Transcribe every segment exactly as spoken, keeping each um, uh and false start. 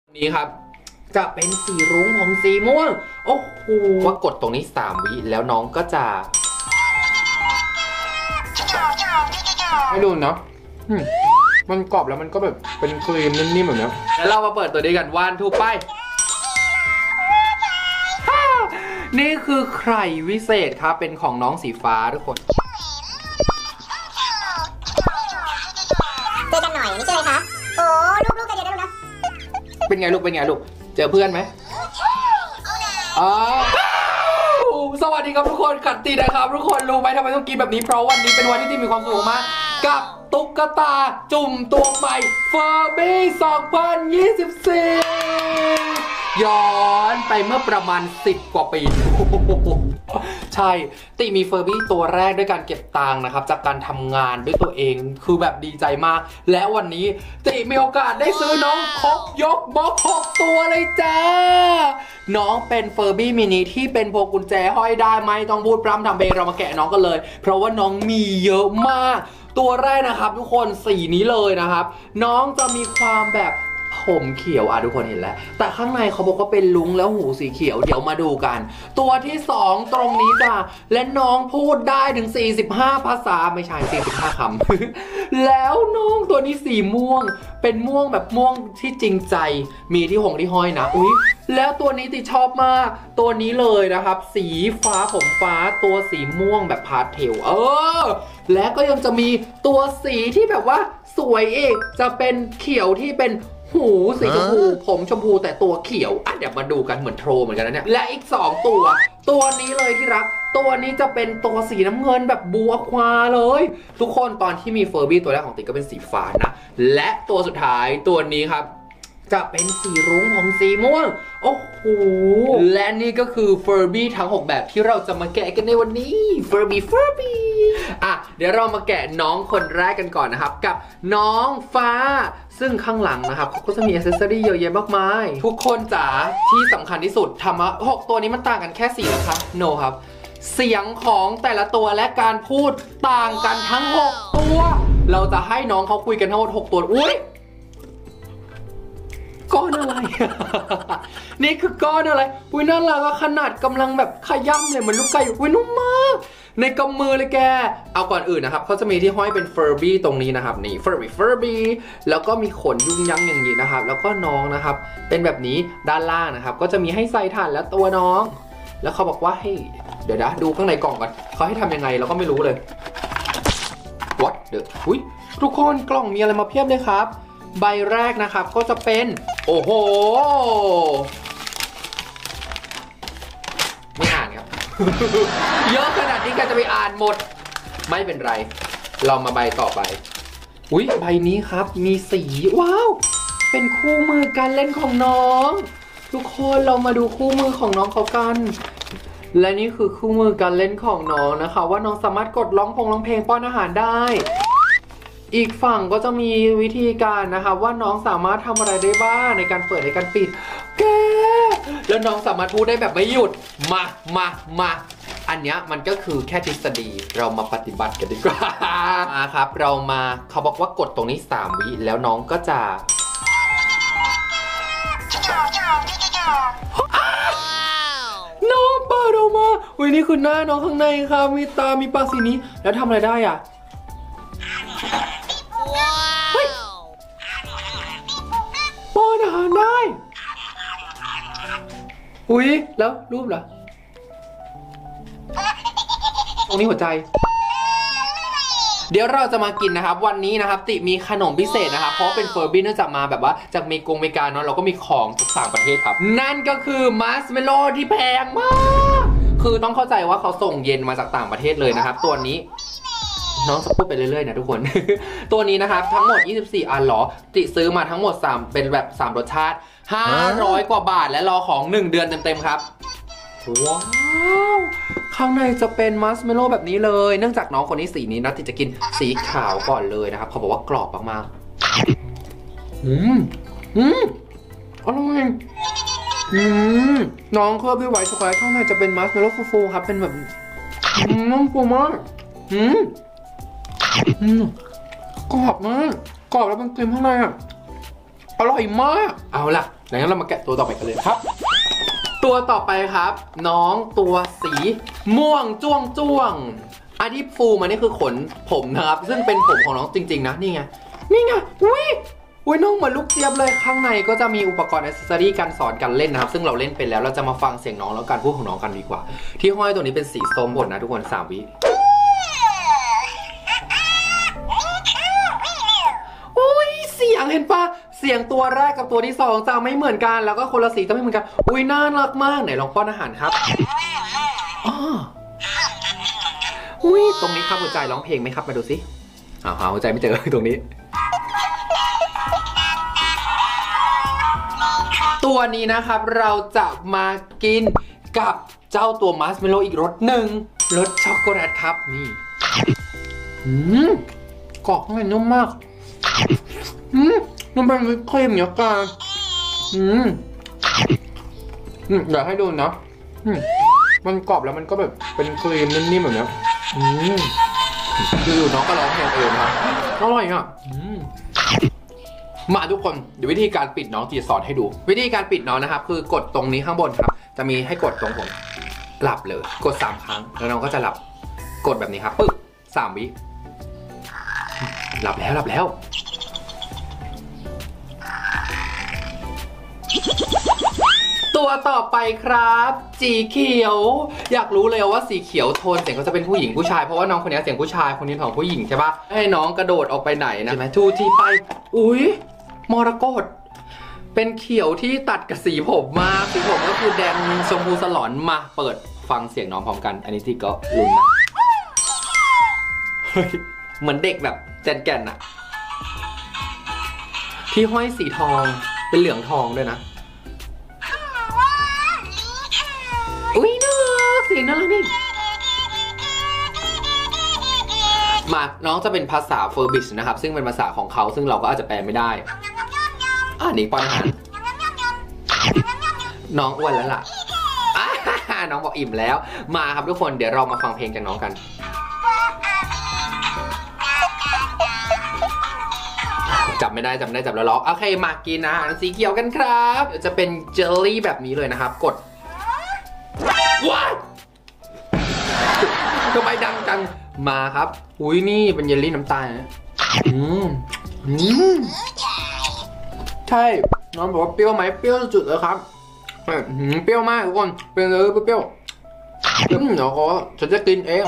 นี้ครับจะเป็นสีรุ้งของสีม่วงโอ้โหว่ากดตรงนี้สามวิแล้วน้องก็จะให้ดูเนาะมันกรอบแล้วมันก็แบบเป็นครีมนิ่มๆแบบนี้แล้วเรามาเปิดตัวนี้กันวันทูไปนี่คือไข่วิเศษครับเป็นของน้องสีฟ้าทุกคนเจอกันหน่อยนี่ใช่ไหมคะโอ้ลูกลูกกันเดี๋ยวได้ลูกนะเป็นไงลูกเป็นไงลูกเจอเพื่อนไหมอ๋อสวัสดีครับทุกคนกัดตีนะครับทุกคนรู้ไหมทำไมต้องกินแบบนี้เพราะวันนี้เป็นวันที่มีความสุขมากกับตุ๊กตาจุ่มตัวใหม่เฟอร์บี้สองพันยี่สิบสี่ย้อนไปเมื่อประมาณสิบกว่าปีใช่ติมีเฟอร์บี้ตัวแรกด้วยการเก็บตังค์นะครับจากการทำงานด้วยตัวเองคือแบบดีใจมากและวันนี้ติมีโอกาสได้ซื้อน้องครบยกบล็อกหกตัวเลยจ้าน้องเป็นเฟอร์บี้มินิที่เป็นพวงกุญแจห้อยได้ไหมต้องพูดพร่ำทำเพลงเรามาแกะน้องกันเลยเพราะว่าน้องมีเยอะมากตัวแรกนะครับทุกคนสีนี้เลยนะครับน้องจะมีความแบบผมเขียวอ่ะทุกคนเห็นแล้วแต่ข้างในเขาบอกว่าเป็นลุงแล้วหูสีเขียวเดี๋ยวมาดูกันตัวที่สองตรงนี้จ้ะและน้องพูดได้ถึงสี่สิบห้าภาษาไม่ใช่สี่สิบห้าคำ แล้วน้องตัวนี้สีม่วงเป็นม่วงแบบม่วงที่จริงใจมีที่หงที่ห้อยนะอุ๊ยแล้วตัวนี้ติชอบมากตัวนี้เลยนะครับสีฟ้าผมฟ้าตัวสีม่วงแบบพาสเทลเออและก็ยังจะมีตัวสีที่แบบว่าสวยอีกจะเป็นเขียวที่เป็นหูสีชมพูผมชมพูแต่ตัวเขียวอ่ะเดี๋ยวมาดูกันเหมือนโทรเหมือนกันนะเนี่ยและอีกสองตัวตัวนี้เลยที่รักตัวนี้จะเป็นตัวสีน้ำเงินแบบบัวควาเลยทุกคนตอนที่มีเฟอร์บี้ตัวแรกของติ๊กก็เป็นสีฟ้านะและตัวสุดท้ายตัวนี้ครับจะเป็นสีรุ้งของสีม่วงโอ้โหและนี่ก็คือเฟอร์บี้ทั้งหกแบบที่เราจะมาแกะกันในวันนี้เฟอร์บี้เฟอร์บี้อ่ะเดี๋ยวเรามาแกะน้องคนแรกกันก่อนนะครับกับน้องฟ้าซึ่งข้างหลังนะครับเขาก็จะมีอิสเซอรี่เยอะแยะมากมายทุกคนจ๋าที่สำคัญที่สุดทำมาหกตัวนี้มันต่างกันแค่สีนะคะ no ครับเสียงของแต่ละตัวและการพูดต่างกันทั้งหกตัวเราจะให้น้องเขาคุยกันทั้งหมดหกตัวอุ้ยก้อนอะไร นี่คือก้อนอะไรอุ้ยน่ารักขนาดกำลังแบบขย้ำเลยเหมือนลูกไก่อุ้ยนุ่มมากในกำมือเลยแกเอาก่อนอื่นนะครับเขาจะมีที่ห้อยเป็นเฟอร์บี้ตรงนี้นะครับนี่เฟอร์บี้เฟอร์บี้แล้วก็มีขนยุ่งยั้งอย่างนี้นะครับแล้วก็น้องนะครับเป็นแบบนี้ด้านล่างนะครับก็จะมีให้ใส่ถ่านและตัวน้องแล้วเขาบอกว่าให้เดี๋ยวนะดูข้างในกล่องก่อนเขาให้ทำยังไงเราก็ไม่รู้เลย what เดี๋ยวอุ้ยทุกคนกล่องมีอะไรมาเพียบเลยครับใบแรกนะครับก็จะเป็นโอ้โหไม่อ่านครับ เยอะขนาดนี้ก็จะไปอ่านหมดไม่เป็นไรเรามาใบต่อไปอุ๊ยใบนี้ครับมีสีว้าวเป็นคู่มือการเล่นของน้องทุกคนเรามาดูคู่มือของน้องเขากันและนี่คือคู่มือการเล่นของน้องนะคะว่าน้องสามารถกดร้องพงร้องเพลงป้อนอาหารได้อีกฝั่งก็จะมีวิธีการนะคะว่าน้องสามารถทำอะไรได้บ้างในการเปิดในการปิดแกแล้วน้องสามารถพูดได้แบบไม่หยุดมามามาอันเนี้ยมันก็คือแค่ทฤษฎีเรามาปฏิบัติกันดีกว่ามาครับเรามาเขาบอกว่ากดตรงนี้สามวิแล้วน้องก็จะน้องเปิดออกมาอุ้ยนี่คือหน้าน้องข้างในครับมีตามีปากสีนี้แล้วทำอะไรได้อ่ะป้อนอาหารได้อุ้ยแล้วรูปเหรอตรงนี้หัวใจเดี๋ยวเราจะมากินนะครับวันนี้นะครับติมีขนมพิเศษนะครับเพราะเป็นเฟอร์บี้เนื่องจากมาแบบว่าจากเมกงเมกาเนาะเราก็มีของจากต่างประเทศครับนั่นก็คือมัสเมโล่ที่แพงมากคือต้องเข้าใจว่าเขาส่งเย็นมาจากต่างประเทศเลยนะครับตัวนี้น้องจะพูดไปเรื่อยๆนะทุกคน ตัวนี้นะครับทั้งหมดยี่สิบสี่อันหรอติซื้อมาทั้งหมดสามเป็นแบบสามรสชาติห้าร้อยกว่าบาทและรอของหนึ่งเดือนเต็มๆครับว้าวข้างในจะเป็นมัสเมโล่แบบนี้เลยเนื่องจากน้องคนนี้สีนี้นะติจะกินสีขาวก่อนเลยนะครับเขาบอกว่ากรอบมากๆอืมอืมอร่อยอืมน้องเคลือบด้วยไวท์ช็อกโกแลตข้างในจะเป็นมัสเมโล่ฟูๆครับเป็นแบบน้องฟูมากอืมอืมกรอบมากกรอบแล้วมันครีมข้างในอ่ะอร่อยมากเอาล่ะดังนั้นเรามาแกะตัวต่อไปกันเลยครับตัวต่อไปครับ น้องตัวสีม่วงจ้วงจ้วงอันที่ฟูมานี่คือขนผมนะครับซึ่งเป็นผมของน้องจริงๆนะนี่ไงนี่ไงอุ้ยอุ้ยน้องเหมือนลูกเจี๊ยบเลยข้างในก็จะมีอุปกรณ์อิสรีการสอนการเล่นนะครับซึ่งเราเล่นเป็นแล้วเราจะมาฟังเสียงน้องแล้วการพูดของน้องกันดีกว่าที่ห้อยตัวนี้เป็นสีส้มบนนะทุกคนสามวิอุ้ยเสียงเห็นปะเสียงตัวแรกกับตัวที่สองจะไม่เหมือนกันแล้วก็คนละสีจะไม่เหมือนกันอุ้ยน่ารักมากไหนลองป้อนอาหารครับอ๋ออุ้ยตรงนี้ครับหัวใจร้องเพลงไหมครับมาดูสิอ้าวหาหัวใจไม่เจอตรงนี้ตัวนี้นะครับเราจะมากินกับเจ้าตัวมัสเมโลอีกรสหนึ่งรสช็อกโกแลตครับนี่อืมกรอบข้างในนุ่มมากอืมมันเป็นวิปครีมเนี่ยกันอืมอืมอยากให้ดูนะอืมมันกรอบแล้วมันก็แบบเป็นครีมนิ่มๆแบบนี้อืมดูน้องก็ร้องเพลงเองครับอร่อยอ่ะอืมมาทุกคนเดี๋ยววิธีการปิดน้องจะสอนให้ดูวิธีการปิดน้องนะครับคือกดตรงนี้ข้างบนครับจะมีให้กดตรงผมหลับเลยกดสามครั้งแล้วน้องก็จะหลับกดแบบนี้ครับปึ๊บสามวิหลับแล้วหลับแล้วตัวต่อไปครับสีเขียวอยากรู้เลยว่าสีเขียวโทนเสียงก็จะเป็นผู้หญิงผู้ชายเพราะว่าน้องคนนี้เสียงผู้ชายคนนี้ของผู้หญิงใช่ปะให้น้องกระโดดออกไปไหนนะใช่ไหมทูทีไปอุ้ยมรกตเป็นเขียวที่ตัดกับสีผมมาสีผมก็คือแดงชมพูสลอนมาเปิดฟังเสียงน้องพร้อมกันอันนี้ที่ก็ลุ้นนะเฮ้ยเหมือนเด็กแบบแจนแก่นอะที่ห้อยสีทองเป็นเหลืองทองด้วยนะอุ้ยน่ารักเสียงน่ารักนี่มาน้องจะเป็นภาษาเฟอร์บิชนะครับซึ่งเป็นภาษาของเขาซึ่งเราก็อาจจะแปลไม่ได้อ่านี่ป้อนอาหารน้องอ้วนแล้วล่ะน้องบอกอิ่มแล้วมาครับทุกคนเดี๋ยวเรามาฟังเพลงจากน้องกันจับไม่ได้จับไม่ได้จับแล้วล็อกโอเคมากินอาหารสีเขียวกันครับเดี๋ยวจะเป็นเจลลี่แบบนี้เลยนะครับกดว้าวทำไมดังจังมาครับอุ้ยนี่เป็นเยลลี่น้ำตาลนะอืมอืมใช่น้องบอกว่าเปรี้ยวไหมเปรี้ยวจุดเลยครับเปรี้ยวมากทุกคนเป็นเลยเปรี้ยวเดี๋ยวก็ฉันจะกินเอง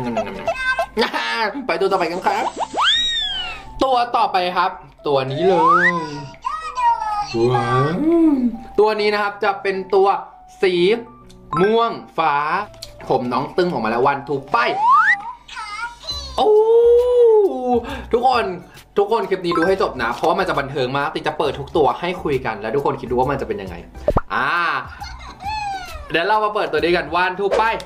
ไปตัวต่อไปกันครับตัวต่อไปครับตัวนี้เลยว้าวตัวนี้นะครับจะเป็นตัวสีม่วงฟ้าผมน้องตึงออกมาแล้ววันถูกไปโอ้ทุกคนทุกคนคลิปนี้ดูให้จบนะเพราะว่ามันจะบันเทิงมากติจะเปิดทุกตัวให้คุยกันแล้วทุกคนคิดดูว่ามันจะเป็นยังไงอ่าเดี๋ยวเรามาเปิดตัวนี้กันวันถูกไป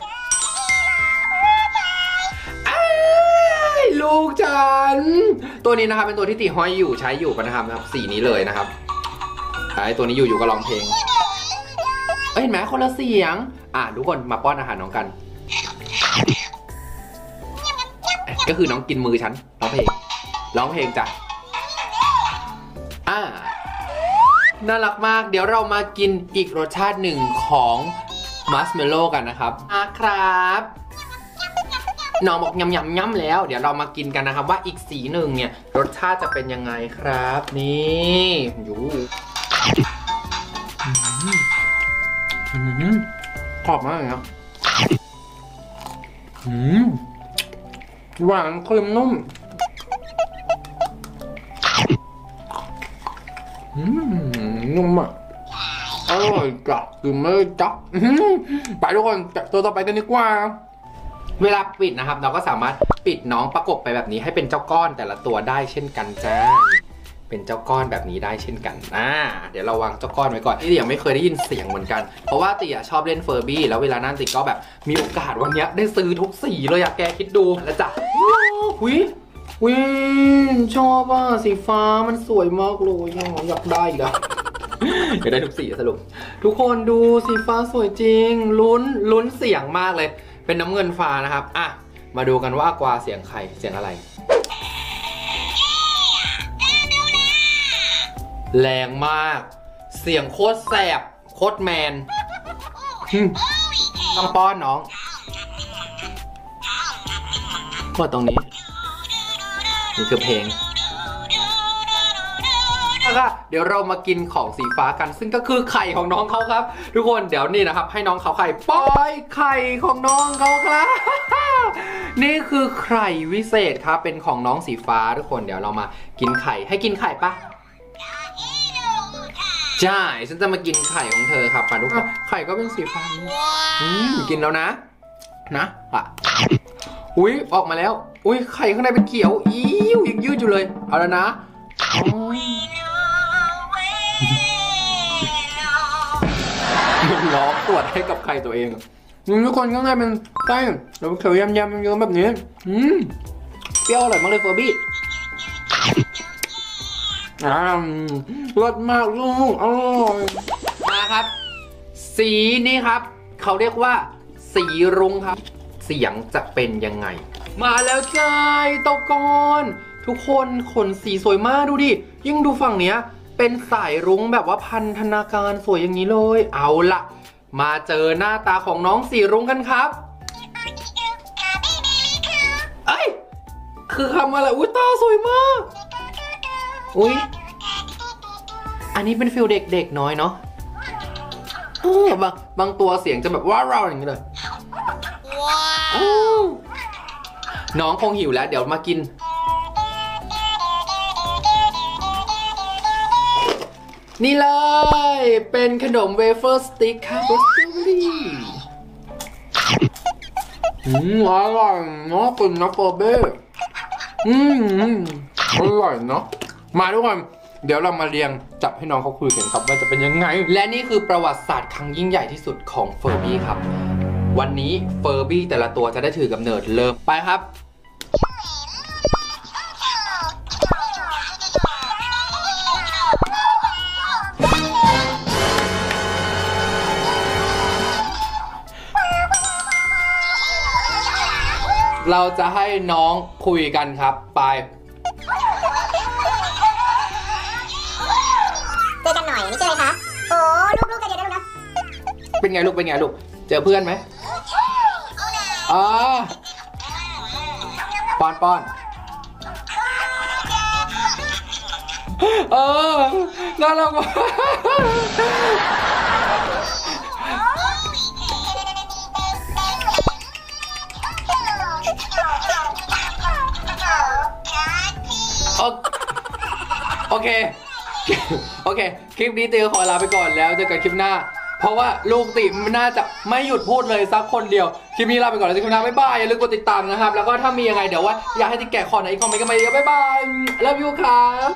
ลูกฉันตัวนี้นะครับเป็นตัวที่ตีห้อยอยู่ใช้อยู่กันนะครับนะครับสีนี้เลยนะครับไอ้ตัวนี้อยู่อยู่ก็ร้องเพลงเห็นไหมคนละเสียงอ่ะทุกคนมาป้อนอาหารน้องกันก็คือน้องกินมือฉันร้องเพลงร้องเพลงจ้ะอ่าน่ารักมากเดี๋ยวเรามากินอีกรสชาติหนึ่งของมัสเมลโล่กันนะครับอ่ะครับน้องบอกยำยำยำแล้วเดี๋ยวเรามากินกันนะครับว่าอีกสีหนึ่งเนี่ยรสชาติจะเป็นยังไงครับนี่อยู่กรอบมากเลยครับหวานครีมนุ่มนุ่มอ่ะอร่อยจัดกินไม่จับไปทุกคนจับตัวต่อไปกันดีกว่าเวลาปิดนะครับเราก็สามารถปิดน้องประกบไปแบบนี้ให้เป็นเจ้าก้อนแต่ละตัวได้เช่นกันจ้าเป็นเจ้าก้อนแบบนี้ได้เช่นกันอ่าเดี๋ยวเราวางเจ้าก้อนไว้ก่อนที่ยังไม่เคยได้ยินเสียงเหมือนกันเพราะว่าติอ่ะชอบเล่นเฟอร์บี้แล้วเวลานั่นติก็แบบมีโอกาสวันนี้ได้ซื้อทุกสีเลยอะแกคิดดูแล้วจ้ะวิวิชอบอ่ะสีฟ้ามันสวยมากเลยอยากได้อีกแล้วอยากได้ทุกสีสรุปทุกคนดูสีฟ้าสวยจริงลุ้นลุ้นเสียงมากเลยเป็นน้ำเงินฟ้านะครับอ่ะมาดูกันว่ากวาเสียงใครเสียงอะไรแรงมาก เสีสียงโคตรแสบโคตรแมนต้องป้อนน้องกดตรงนี้นี่คือเพลงค่ะเดี๋ยวเรามากินของสีฟ้ากันซึ่งก็คือไข่ของน้องเขาครับทุกคนเดี๋ยวนี่นะครับให้น้องเขาไข่ป้อยไข่ของน้องเขาครับ นี่คือไข่วิเศษครับเป็นของน้องสีฟ้าทุกคนเดี๋ยวเรามากินไข่ให้กินไข่ปะใช่ฉันจะมากินไข่ของเธอครับมาทุกคนไข่ก็เป็นสีฟ้าอืมกินแล้วนะนะอ่ะอุ้ยออกมาแล้วอุ้ยไข่ข้างในเป็นเขียวอิ้วยังยืดอยู่เลยเอาแล้วนะล้อตรวจให้กับไข่ตัวเองทุกคนข้างในเป็นไส้แล้วเขียวยำยำเยอะแบบนี้อืมเปรี้ยวอร่อยมากเลยเฟอร์บี้อ่ารสมากลูกอร่อยมาครับสีนี้ครับเขาเรียกว่าสีรุ้งครับเสียงจะเป็นยังไงมาแล้วจ้าตกอนทุกคนขนสีสวยมากดูดิยิ่งดูฝั่งเนี้ยเป็นสายรุ้งแบบว่าพันธนาการสวยอย่างนี้เลยเอาละมาเจอหน้าตาของน้องสีรุ้งกันครับเอ้ยคือคำอะไรอุ้ยตาสวยมากอุ้ยอันนี้เป็นฟิลเด็กๆน้อยเนาะเออบางบางตัวเสียงจะแบบว้าวอย่างนี้เลยว้าวน้องคงหิวแล้วเดี๋ยวมากินนี่เลยเป็นขนมเวเฟอร์สติ๊กครับรสสตรอเบอรี่อืมอร่อยเนาะคุณนะเฟอร์เบ้อืมอร่อยเนาะมาทุกคนเดี๋ยวเรามาเรียงจับให้น้องเขาคุยกันครับว่าจะเป็นยังไงและนี่คือประวัติศาสตร์ครั้งยิ่งใหญ่ที่สุดของเฟอร์บี้ครับวันนี้เฟอร์บี้แต่ละตัวจะได้ถือกำเนิดเริ่มไปครับเราจะให้น้องคุยกันครับไปเจอกันหน่อยนี่ใช่ไหมคะโอ้ลูกลูกกันเดี๋ยวนะเป็นไงลูกเป็นไงลูกเจอเพื่อนไหมอ๋อป้อนป้อนเออน่ารักมากโอเคโอเคคลิปนี้เตยขอลาไปก่อนแล้วเจอกันคลิปหน้าเพราะว่าลูกติมันน่าจะไม่หยุดพูดเลยสักคนเดียวคลิปนี้ลาไปก่อนแล้วเจอกันคลิปหน้าบ๊ายบายอย่าลืมกดติดตามนะครับแล้วก็ถ้ามียังไงเดี๋ยวว่าอยากให้ติ๊กแกะคอไหนอีกคอมเมนต์กันมาเยอะบ๊ายบาย love you ครับ